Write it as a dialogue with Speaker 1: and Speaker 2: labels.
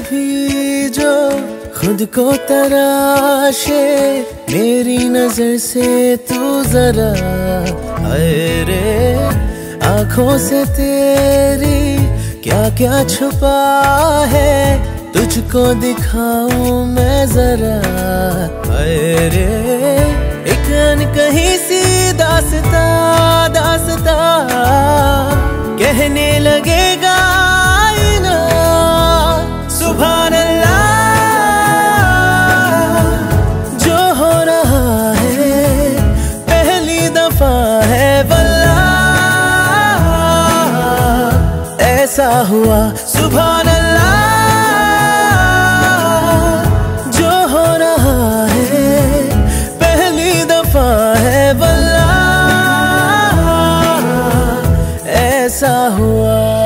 Speaker 1: कभी जो खुद को तराशे, मेरी नजर से तू जरा अरे आंखों से तेरी क्या क्या छुपा है, तुझको दिखाऊं मैं जरा अरे एक अनकही सी दास्ता दास्ता कहने लगेगा आईना सुभान अल्लाह। जो हो रहा है पहली दफा है वल्लाह, ऐसा हुआ सुभान अल्लाह। जो हो रहा है पहली दफा है वल्लाह, ऐसा हुआ।